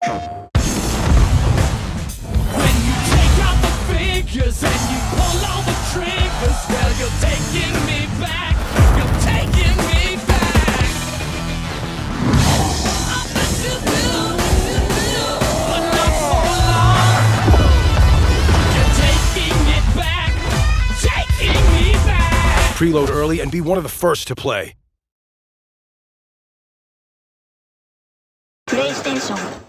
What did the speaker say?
When you take out the figures and you pull all the triggers, well, you're taking me back. You're taking me back. I'll let you build, but not for long. You're taking it back, taking me back. Preload early and be one of the first to play. PlayStation